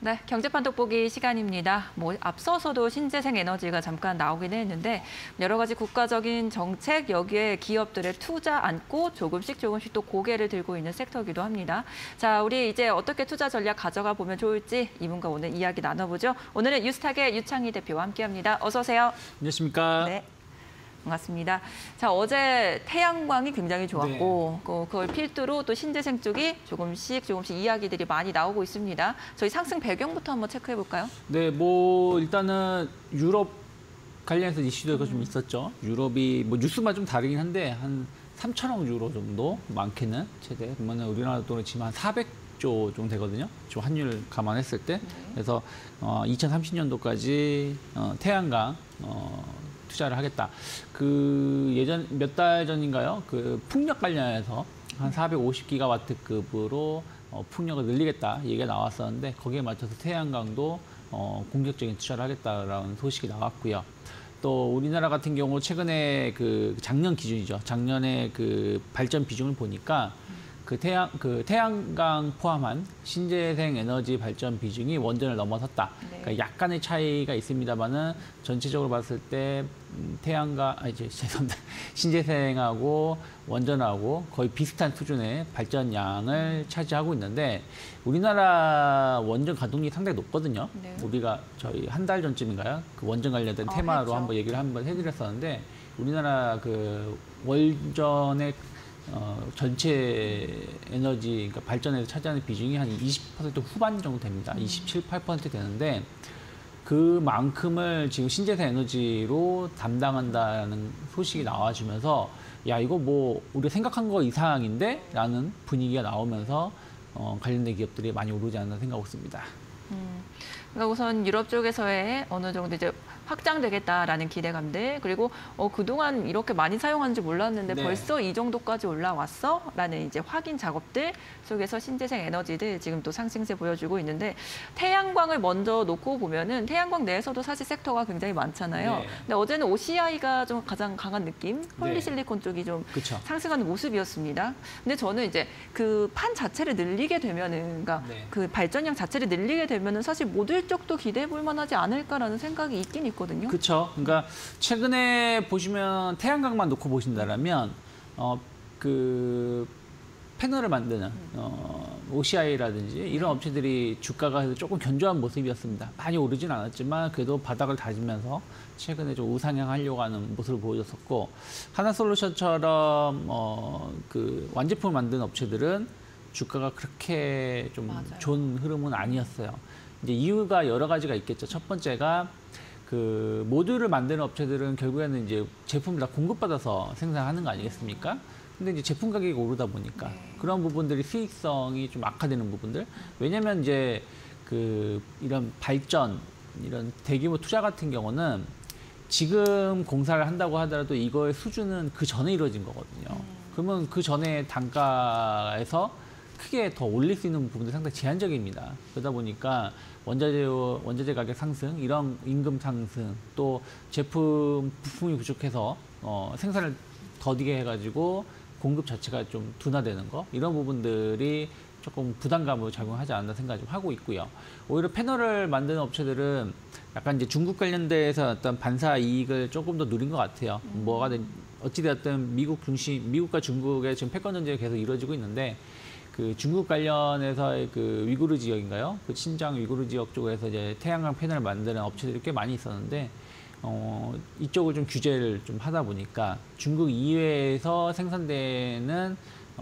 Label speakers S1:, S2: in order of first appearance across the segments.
S1: 네, 경제판 돋보기 시간입니다. 앞서서도 신재생 에너지가 잠깐 나오긴 했는데 여러 가지 국가적인 정책, 여기에 기업들의 투자 안고 조금씩 또 고개를 들고 있는 섹터이기도 합니다. 자, 우리 이제 어떻게 투자 전략 가져가 보면 좋을지 이분과 오늘 이야기 나눠보죠. 오늘은 유스탁의 유창희 대표와 함께합니다. 어서 오세요.
S2: 안녕하십니까.
S1: 네. 반갑습니다. 자, 어제 태양광이 굉장히 좋았고 그걸 필두로 또 신재생 쪽이 조금씩 이야기들이 많이 나오고 있습니다. 저희 상승 배경부터 한번 체크해 볼까요?
S2: 네, 일단은 유럽 관련해서 이슈가 좀 있었죠. 유럽이 뉴스만 좀 다르긴 한데 한 3천억 유로 정도 많게는 최대 그러면 우리나라 돈으로 치면 한 400조 정도 되거든요. 지금 환율 감안했을 때. 그래서 2030년도까지 태양광 투자를 하겠다. 예전 몇 달 전인가요? 풍력 관련해서 한 450기가와트급으로 풍력을 늘리겠다 얘기가 나왔었는데 거기에 맞춰서 태양광도 공격적인 투자를 하겠다라는 소식이 나왔고요. 또 우리나라 같은 경우 최근에 작년 기준이죠. 작년에 발전 비중을 보니까 태양광 포함한 신재생 에너지 발전 비중이 원전을 넘어섰다.
S1: 네.
S2: 그러니까 약간의 차이가 있습니다만은 전체적으로 봤을 때 신재생하고 원전하고 거의 비슷한 수준의 발전량을 차지하고 있는데 우리나라 원전 가동률이 상당히 높거든요. 네. 우리가 저희 한 달 전쯤인가요? 원전 관련된 테마로
S1: 했죠.
S2: 한번 얘기를 해드렸었는데 우리나라 원전의 전체 에너지, 그러니까 발전에서 차지하는 비중이 한 20% 후반 정도 됩니다. 27, 8% 되는데 그만큼을 지금 신재생 에너지로 담당한다는 소식이 나와주면서 야, 이거 우리가 생각한 거 이상인데? 라는 분위기가 나오면서 관련된 기업들이 많이 오르지 않나 생각하고 있습니다.
S1: 그러니까 우선 유럽 쪽에서의 어느 정도 이제 확장되겠다라는 기대감들, 그리고 그동안 이렇게 많이 사용하는지 몰랐는데
S2: 네.
S1: 벌써 이 정도까지 올라왔어? 라는 이제 확인 작업들 속에서 신재생 에너지들 지금 또 상승세 보여주고 있는데 태양광을 먼저 놓고 보면은 태양광 내에서도 사실 섹터가 굉장히 많잖아요.
S2: 네.
S1: 근데 어제는 OCI가 좀 가장 강한 느낌, 폴리실리콘
S2: 네.
S1: 쪽이 좀
S2: 그쵸.
S1: 상승하는 모습이었습니다. 근데 저는 이제 판 자체를 늘리게 되면은, 그러니까
S2: 네.
S1: 발전량 자체를 늘리게 되면은 사실 모듈 쪽도 기대해 볼 만하지 않을까라는 생각이 있긴 있거든요.
S2: 그렇죠. 그러니까 최근에 보시면 태양광만 놓고 보신다라면 패널을 만드는 OCI라든지 이런 업체들이 주가가 조금 견조한 모습이었습니다. 많이 오르진 않았지만 그래도 바닥을 다지면서 최근에 좀 우상향하려고 하는 모습을 보여줬었고 하나솔루션처럼 완제품을 만드는 업체들은 주가가 그렇게 좀
S1: 맞아요.
S2: 좋은 흐름은 아니었어요. 이제 이유가 여러 가지가 있겠죠. 첫 번째가 모듈을 만드는 업체들은 결국에는 이제 제품을 다 공급받아서 생산하는 거 아니겠습니까? 근데 이제 제품 가격이 오르다 보니까 그런 부분들이 수익성이 좀 악화되는 부분들. 왜냐면 이제 이런 발전, 이런 대규모 투자 같은 경우는 지금 공사를 한다고 하더라도 이거의 수준은 그 전에 이루어진 거거든요. 그러면 그 전에 단가에서 크게 더 올릴 수 있는 부분들이 상당히 제한적입니다. 그러다 보니까 원자재 가격 상승, 이런 임금 상승, 또 부품이 부족해서 생산을 더디게 해가지고 공급 자체가 좀 둔화되는 거, 이런 부분들이 조금 부담감으로 작용하지 않나 생각 좀 하고 있고요. 오히려 패널을 만드는 업체들은 약간 이제 중국 관련돼서 어떤 반사 이익을 조금 더 누린 것 같아요. 어찌되었든 미국과 중국의 지금 패권 전쟁이 계속 이루어지고 있는데 중국 관련해서의 위구르 지역인가요? 신장 위구르 지역 쪽에서 이제 태양광 패널을 만드는 업체들이 꽤 많이 있었는데 이쪽을 좀 규제를 좀 하다 보니까 중국 이외에서 생산되는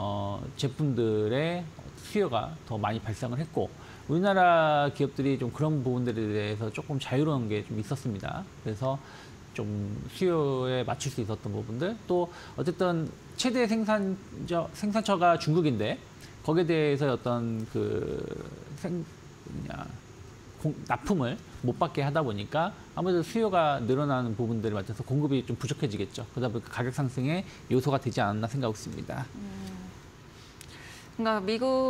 S2: 제품들의 수요가 더 많이 발생을 했고 우리나라 기업들이 좀 그런 부분들에 대해서 조금 자유로운 게 좀 있었습니다. 그래서 좀 수요에 맞출 수 있었던 부분들, 또 어쨌든 최대 생산처가 중국인데 거기에 대해서 어떤 납품을 못 받게 하다 보니까 아무래도 수요가 늘어나는 부분들에 맞춰서 공급이 좀 부족해지겠죠. 그러다 보니까 가격 상승의 요소가 되지 않았나 생각하고 있습니다.
S1: 그러니까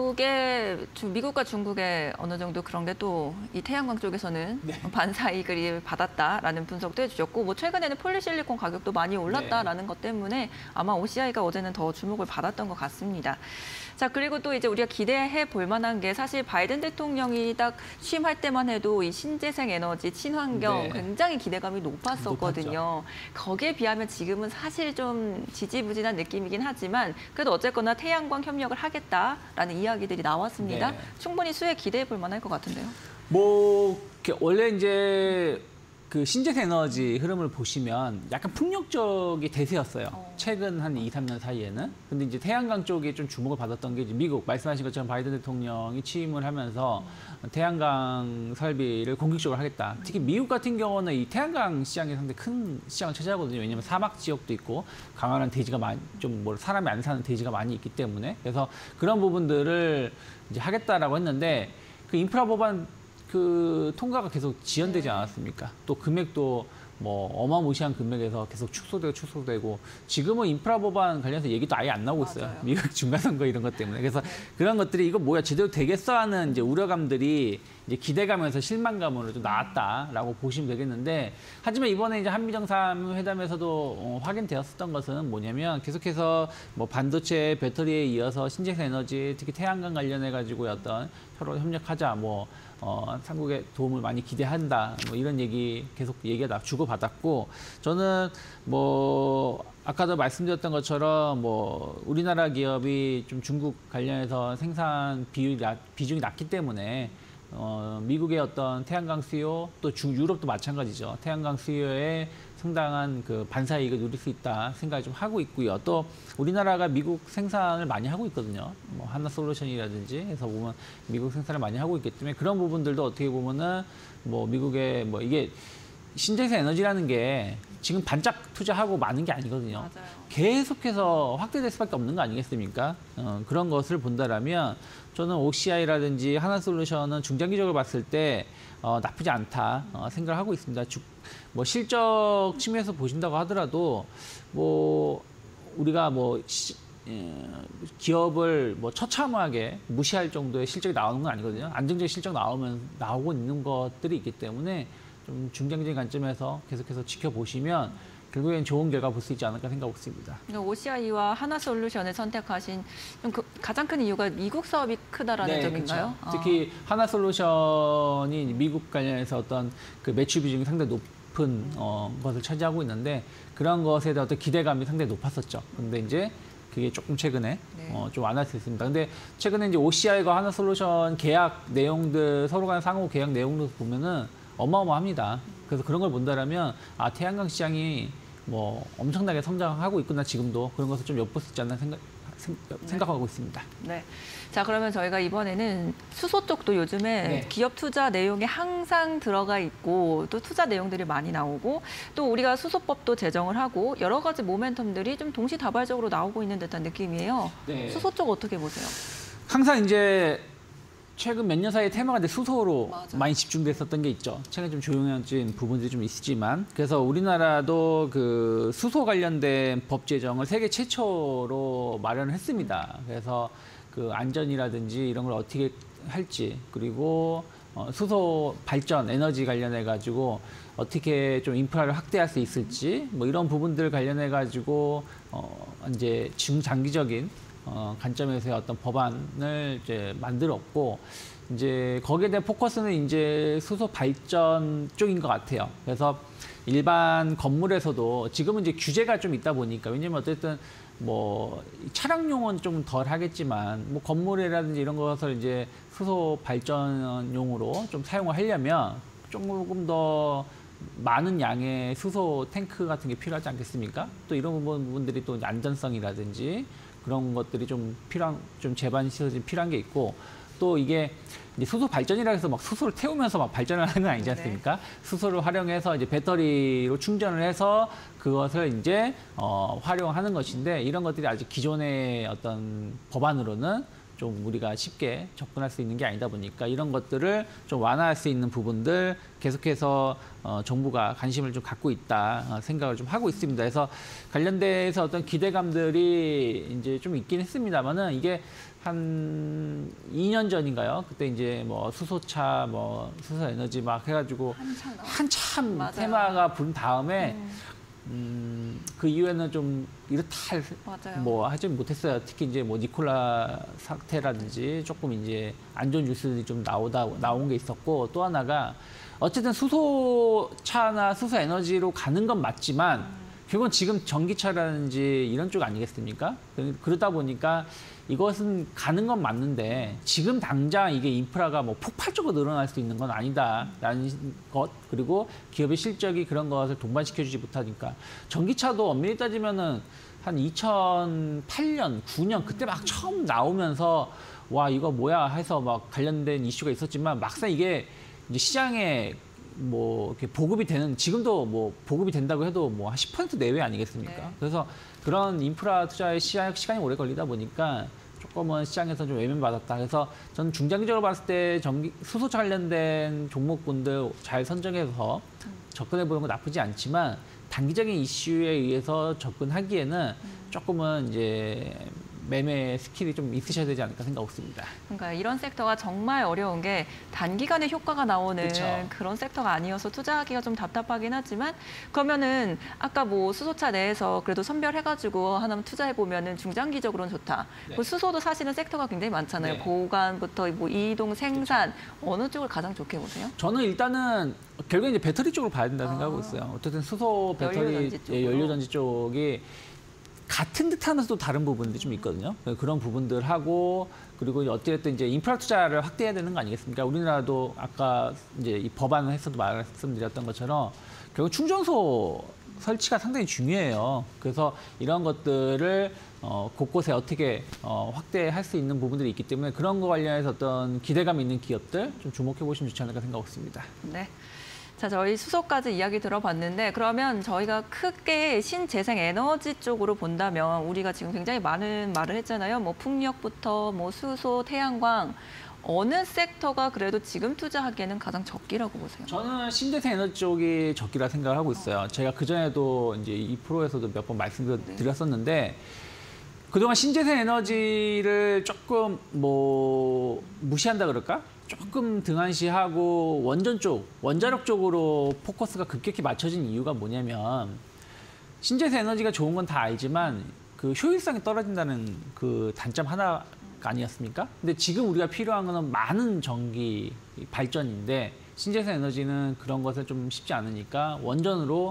S1: 미국과 중국의 어느 정도 그런 게 또 이 태양광 쪽에서는
S2: 네.
S1: 반사 이익을 받았다라는 분석도 해주셨고, 뭐 최근에는 폴리실리콘 가격도 많이 올랐다라는 것 때문에 아마 OCI가 어제는 더 주목을 받았던 것 같습니다. 자, 그리고 또 이제 우리가 기대해 볼 만한 게 사실 바이든 대통령이 딱 취임할 때만 해도 이 신재생 에너지, 친환경
S2: 네.
S1: 굉장히 기대감이 높았었거든요. 거기에 비하면 지금은 사실 좀 지지부진한 느낌이긴 하지만 그래도 어쨌거나 태양광 협력을 하겠다라는 이야기들이 나왔습니다.
S2: 네.
S1: 충분히 수혜 기대해 볼 만할 것 같은데요.
S2: 뭐 원래 이제 그 신재생 에너지 흐름을 보시면 약간 풍력적이 대세였어요. 최근 한 2, 3년 사이에는. 근데 이제 태양광 쪽이 좀 주목을 받았던 게 이제 미국 말씀하신 것처럼 바이든 대통령이 취임을 하면서 태양광 설비를 공격적으로 하겠다. 특히 미국 같은 경우는 이 태양광 시장이 상당히 큰 시장을 차지하거든요. 왜냐하면 사막 지역도 있고 강화한 대지가 많이 좀 뭐 사람이 안 사는 대지가 많이 있기 때문에 그래서 그런 부분들을 이제 하겠다라고 했는데 그 인프라 법안 그 통과가 계속 지연되지 않았습니까? 또 금액도 뭐 어마무시한 금액에서 계속 축소되고 지금은 인프라 법안 관련해서 얘기도 아예 안 나오고 있어요.
S1: 맞아요.
S2: 미국 중간선거 이런 것 때문에. 그래서 그런 것들이 이거 뭐야 제대로 되겠어 하는 이제 우려감들이 이제 기대감에서 실망감으로 좀 나왔다라고 보시면 되겠는데 하지만 이번에 이제 한미 정상회담에서도 확인되었었던 것은 뭐냐면 계속해서 뭐 반도체 배터리에 이어서 신재생 에너지 특히 태양광 관련해 가지고 어떤 서로 협력하자 뭐 삼국의 도움을 많이 기대한다. 뭐 이런 얘기 계속 얘기가 주고받았고 저는 뭐 아까도 말씀드렸던 것처럼 뭐 우리나라 기업이 좀 중국 관련해서 생산 비중이 낮기 때문에 미국의 어떤 태양광 수요 또 유럽도 마찬가지죠. 태양광 수요에 상당한 그 반사 이익을 누릴 수 있다 생각을 좀 하고 있고요. 또 우리나라가 미국 생산을 많이 하고 있거든요. 뭐 하나솔루션이라든지 해서 보면 미국 생산을 많이 하고 있기 때문에 그런 부분들도 어떻게 보면은 뭐 미국의 뭐 이게 신재생 에너지라는 게 지금 반짝 투자하고 많은 게 아니거든요.
S1: 맞아요.
S2: 계속해서 확대될 수밖에 없는 거 아니겠습니까? 그런 것을 본다라면 저는 OCI라든지 하나솔루션은 중장기적으로 봤을 때 나쁘지 않다 생각을 하고 있습니다. 뭐 실적 측면에서 보신다고 하더라도 뭐 우리가 뭐 기업을 뭐 처참하게 무시할 정도의 실적이 나오는 건 아니거든요. 안정적인 실적 나오고 있는 것들이 있기 때문에 좀 중장기적인 관점에서 계속해서 지켜보시면 결국엔 좋은 결과 볼 수 있지 않을까 생각하고 있습니다.
S1: OCI와 하나솔루션을 선택하신 좀 가장 큰 이유가 미국 사업이 크다라는 점인가요?
S2: 그렇죠. 특히 하나솔루션이 미국 관련해서 어떤 그 매출 비중이 상당히 높은 것을 차지하고 있는데 그런 것에 대한 어떤 기대감이 상당히 높았었죠. 근데 이제 그게 조금 최근에 좀 완화됐습니다. 근데 최근에 이제 OCI가 하나솔루션 계약 내용들 서로 간 상호 계약 내용들 보면은 어마어마합니다. 그래서 그런 걸 본다라면 아 태양광 시장이 뭐 엄청나게 성장하고 있구나 지금도 그런 것을 좀 엿볼 수 있지 않나 생각하고 있습니다.
S1: 네. 자, 그러면 저희가 이번에는 수소 쪽도 요즘에 기업 투자 내용이 항상 들어가 있고 또 투자 내용들이 많이 나오고 또 우리가 수소법도 제정을 하고 여러 가지 모멘텀들이 좀 동시다발적으로 나오고 있는 듯한 느낌이에요.
S2: 네.
S1: 수소 쪽 어떻게 보세요?
S2: 항상 이제 최근 몇 년 사이에 테마가 이제 수소로
S1: 맞아요.
S2: 많이 집중됐었던 게 있죠. 최근 좀 조용해진 부분들이 좀 있지만 그래서 우리나라도 그 수소 관련된 법 제정을 세계 최초로 마련을 했습니다. 그래서 그 안전이라든지 이런 걸 어떻게 할지 그리고 수소 발전 에너지 관련해 가지고 어떻게 좀 인프라를 확대할 수 있을지 뭐 이런 부분들 관련해 가지고 이제 중장기적인 관점에서의 어떤 법안을 이제 만들었고 이제 거기에 대한 포커스는 이제 수소 발전 쪽인 것 같아요. 그래서 일반 건물에서도 지금은 이제 규제가 좀 있다 보니까 왜냐면 어쨌든 뭐 차량용은 좀 덜 하겠지만 뭐 건물이라든지 이런 것을 이제 수소 발전용으로 좀 사용을 하려면 조금 더 많은 양의 수소 탱크 같은 게 필요하지 않겠습니까? 또 이런 부분들이 또 안전성이라든지 그런 것들이 좀 제반 시설이 필요한 게 있고 또 이게 이제 수소 발전이라 해서 막 수소를 태우면서 막 발전을 하는 건 아니지 않습니까? 수소를 활용해서 이제 배터리로 충전을 해서 그것을 이제 활용하는 것인데 이런 것들이 아직 기존의 어떤 법안으로는 좀 우리가 쉽게 접근할 수 있는 게 아니다 보니까 이런 것들을 좀 완화할 수 있는 부분들 계속해서 정부가 관심을 좀 갖고 있다 생각을 좀 하고 있습니다. 그래서 관련돼서 어떤 기대감들이 이제 좀 있긴 했습니다만은 이게 한 2년 전인가요? 그때 이제 뭐 수소차, 뭐 수소에너지 막 해가지고 한참
S1: 맞아요.
S2: 테마가 부른 다음에 그 이후에는 좀 이렇다
S1: 맞아요.
S2: 뭐 하지 못했어요. 특히 이제 뭐 니콜라 사태라든지 조금 이제 안 좋은 뉴스들이 좀 나온 게 있었고 또 하나가 어쨌든 수소차나 수소에너지로 가는 건 맞지만 결국은 지금 전기차라든지 이런 쪽 아니겠습니까? 그러다 보니까 이것은 가는 건 맞는데 지금 당장 이게 인프라가 뭐 폭발적으로 늘어날 수 있는 건 아니다라는 것 그리고 기업의 실적이 그런 것을 동반시켜주지 못하니까 전기차도 엄밀히 따지면은 한 2008년, 9년 그때 막 처음 나오면서 와 이거 뭐야 해서 막 관련된 이슈가 있었지만 막상 이게 이제 시장에 뭐 이렇게 보급이 되는 지금도 뭐 보급이 된다고 해도 뭐 한 10% 내외 아니겠습니까?
S1: 네.
S2: 그래서 그런 인프라 투자의 시간이 오래 걸리다 보니까 조금은 시장에서 좀 외면받았다. 그래서 저는 중장기적으로 봤을 때 수소차 관련된 종목군들 잘 선정해서 접근해보는 건 나쁘지 않지만 단기적인 이슈에 의해서 접근하기에는 조금은 이제 매매 스킬이 좀 있으셔야 되지 않을까 생각했습니다.
S1: 그러니까 이런 섹터가 정말 어려운 게 단기간에 효과가 나오는
S2: 그쵸.
S1: 그런 섹터가 아니어서 투자하기가 좀 답답하긴 하지만 그러면은 아까 뭐 수소차 내에서 그래도 선별해가지고 하나 투자해 보면은 중장기적으로는 좋다.
S2: 네.
S1: 뭐 수소도 사실은 섹터가 굉장히 많잖아요.
S2: 네.
S1: 보관부터 뭐 이동, 생산 어느 쪽을 가장 좋게 보세요?
S2: 저는 일단은 결국에 이제 배터리 쪽으로 봐야 된다 생각하고 있어요. 어쨌든 수소 배터리
S1: 연료전지 쪽으로.
S2: 연료전지 쪽이 같은 듯 하면서도 다른 부분들이 좀 있거든요. 그런 부분들하고 그리고 어찌됐든 이제 인프라 투자를 확대해야 되는 거 아니겠습니까? 우리나라도 아까 이제 이 법안에서도 말씀드렸던 것처럼 결국 충전소 설치가 상당히 중요해요. 그래서 이런 것들을 곳곳에 어떻게 확대할 수 있는 부분들이 있기 때문에 그런 거 관련해서 어떤 기대감 있는 기업들 좀 주목해 보시면 좋지 않을까 생각했습니다.
S1: 네. 자, 저희 수소까지 이야기 들어봤는데 그러면 저희가 크게 신재생 에너지 쪽으로 본다면 우리가 지금 굉장히 많은 말을 했잖아요. 뭐 풍력부터 뭐 수소, 태양광 어느 sek터가 그래도 지금 투자하기에는 가장 적기라고 보세요?
S2: 저는 신재생 에너지 쪽이 적기라 생각을 하고 있어요. 제가 그전에도 이제 이 프로에서도 몇 번 말씀드렸었는데 그동안 신재생 에너지를 조금 뭐 무시한다 그럴까? 조금 등한시하고 원자력 쪽으로 포커스가 급격히 맞춰진 이유가 뭐냐면 신재생 에너지가 좋은 건 다 알지만 그 효율성이 떨어진다는 그 단점 하나가 아니었습니까? 근데 지금 우리가 필요한 거는 많은 전기 발전인데 신재생 에너지는 그런 것을 좀 쉽지 않으니까 원전으로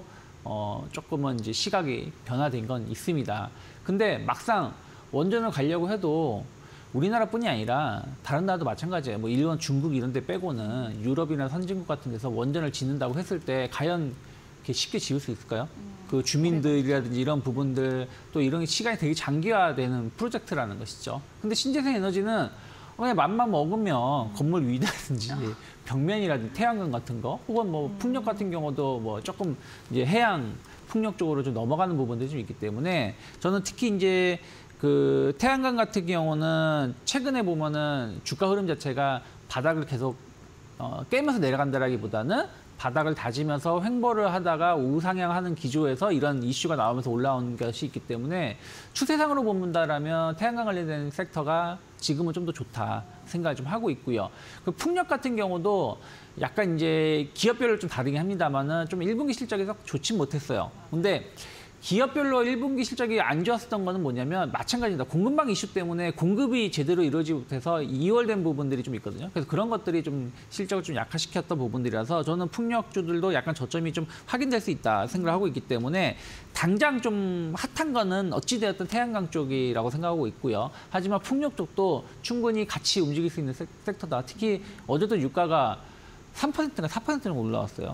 S2: 조금은 이제 시각이 변화된 건 있습니다. 근데 막상 원전을 가려고 해도 우리나라뿐이 아니라 다른 나라도 마찬가지예요. 뭐 일본, 중국 이런 데 빼고는 유럽이나 선진국 같은 데서 원전을 짓는다고 했을 때 과연 이렇게 쉽게 지을 수 있을까요? 그 주민들이라든지 이런 부분들 또 이런 시간이 되게 장기화되는 프로젝트라는 것이죠. 근데 신재생 에너지는 그냥 맘만 먹으면 건물 위라든지 벽면이라든지 태양광 같은 거 혹은 뭐 풍력 같은 경우도 뭐 조금 이제 해양 풍력 쪽으로 좀 넘어가는 부분들이 좀 있기 때문에 저는 특히 이제 그 태양광 같은 경우는 최근에 보면은 주가 흐름 자체가 바닥을 계속 깨면서 내려간다라기보다는 바닥을 다지면서 횡보를 하다가 우상향하는 기조에서 이런 이슈가 나오면서 올라온 것이 있기 때문에 추세상으로 본다라면 태양광 관련된 섹터가 지금은 좀 더 좋다 생각을 좀 하고 있고요. 그 풍력 같은 경우도 약간 이제 기업별로 좀 다르긴 합니다만은 좀 1분기 실적이 썩 좋지 못했어요. 근데 기업별로 1분기 실적이 안 좋았었던 거는 뭐냐면 마찬가지입니다. 공급망 이슈 때문에 공급이 제대로 이루어지지 못해서 2월된 부분들이 좀 있거든요. 그래서 그런 것들이 좀 실적을 좀 약화시켰던 부분들이라서 저는 풍력주들도 약간 저점이 좀 확인될 수 있다 생각을 하고 있기 때문에 당장 좀 핫한 거는 어찌되었든 태양광 쪽이라고 생각하고 있고요. 하지만 풍력 쪽도 충분히 같이 움직일 수 있는 섹터다. 특히 어제도 유가가 3%가 4%는 올라왔어요.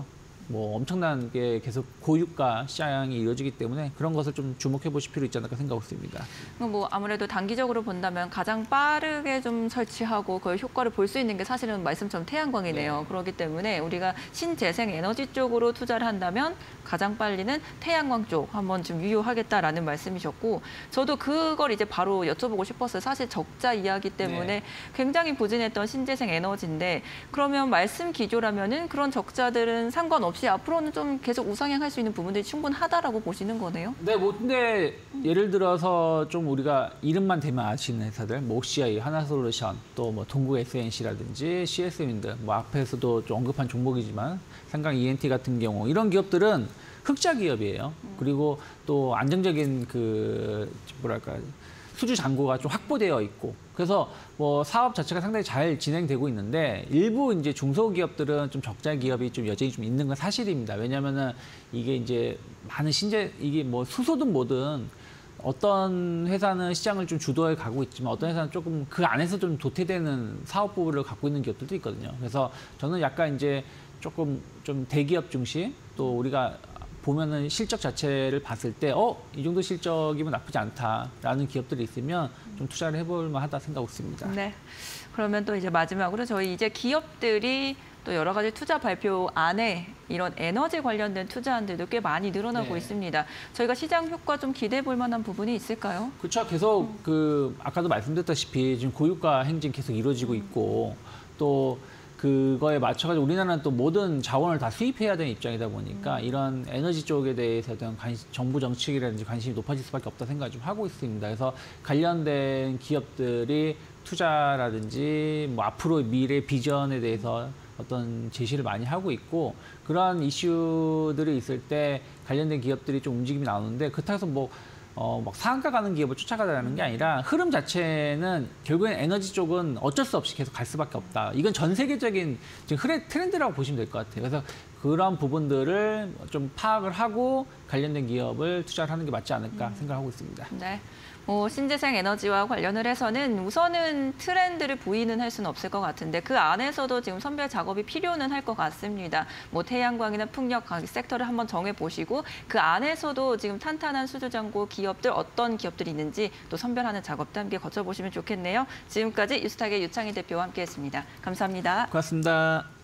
S2: 뭐 엄청나게 계속 고유가 시장이 이루어지기 때문에 그런 것을 좀 주목해 보실 필요 있지 않을까 생각하고 있습니다.
S1: 뭐 아무래도 단기적으로 본다면 가장 빠르게 좀 설치하고 그걸 효과를 볼 수 있는 게 사실은 말씀처럼 태양광이네요.
S2: 네.
S1: 그렇기 때문에 우리가 신재생 에너지 쪽으로 투자를 한다면 가장 빨리는 태양광 쪽 한번 좀 유효하겠다라는 말씀이셨고 저도 그걸 이제 바로 여쭤보고 싶었어요. 사실 적자 이야기 때문에
S2: 네.
S1: 굉장히 부진했던 신재생 에너지인데 그러면 말씀 기조라면은 그런 적자들은 상관없이 앞으로는 좀 계속 우상향할 수 있는 부분들이 충분하다라고 보시는 거네요.
S2: 네, 뭐 근데 예를 들어서 좀 우리가 이름만 대면 아시는 회사들, 뭐 OCI, 하나솔루션, 또 뭐 동국 SNC라든지 CS윈드, 뭐 앞에서도 좀 언급한 종목이지만 삼강 ENT 같은 경우 이런 기업들은 흑자 기업이에요. 그리고 또 안정적인 그 뭐랄까 수주 잔고가 좀 확보되어 있고 그래서 뭐 사업 자체가 상당히 잘 진행되고 있는데 일부 이제 중소기업들은 좀 적자 기업이 좀 여전히 좀 있는 건 사실입니다. 왜냐하면은 이게 이제 많은 이게 뭐 수소든 뭐든 어떤 회사는 시장을 좀 주도해 가고 있지만 어떤 회사는 조금 그 안에서 좀 도태되는 사업 부분을 갖고 있는 기업들도 있거든요. 그래서 저는 약간 이제 조금 좀 대기업 중심 또 우리가 보면은 실적 자체를 봤을 때, 이 정도 실적이면 나쁘지 않다라는 기업들이 있으면 좀 투자를 해볼 만하다 생각하고 있습니다.
S1: 네. 그러면 또 이제 마지막으로 저희 이제 기업들이 또 여러 가지 투자 발표 안에 이런 에너지 관련된 투자안들도 꽤 많이 늘어나고
S2: 네.
S1: 있습니다. 저희가 시장 효과 좀 기대해 볼 만한 부분이 있을까요?
S2: 그렇죠. 계속 그 아까도 말씀드렸다시피 지금 고유가 행진 계속 이루어지고 있고 또 그거에 맞춰가지고 우리나라는 또 모든 자원을 다 수입해야 되는 입장이다 보니까 이런 에너지 쪽에 대해서 대한 정부 정책이라든지 관심이 높아질 수밖에 없다 생각을 좀 하고 있습니다. 그래서 관련된 기업들이 투자라든지 뭐 앞으로 미래 비전에 대해서 어떤 제시를 많이 하고 있고 그러한 이슈들이 있을 때 관련된 기업들이 좀 움직임이 나오는데 그렇다고 해서 막 상한가 가는 기업을 쫓아가라는 게 아니라 흐름 자체는 결국엔 에너지 쪽은 어쩔 수 없이 계속 갈 수밖에 없다. 이건 전 세계적인 지금 트렌드라고 보시면 될 것 같아요. 그래서 그런 부분들을 좀 파악을 하고 관련된 기업을 투자를 하는 게 맞지 않을까 생각하고 있습니다.
S1: 네. 신재생 에너지와 관련을 해서는 우선은 트렌드를 부인은 할 수는 없을 것 같은데 그 안에서도 지금 선별 작업이 필요는 할 것 같습니다. 태양광이나 풍력 섹터를 한번 정해보시고 그 안에서도 지금 탄탄한 수주잔고 기업들 어떤 기업들이 있는지 또 선별하는 작업도 함께 거쳐보시면 좋겠네요. 지금까지 유스탁의 유창희 대표와 함께했습니다. 감사합니다.
S2: 고맙습니다.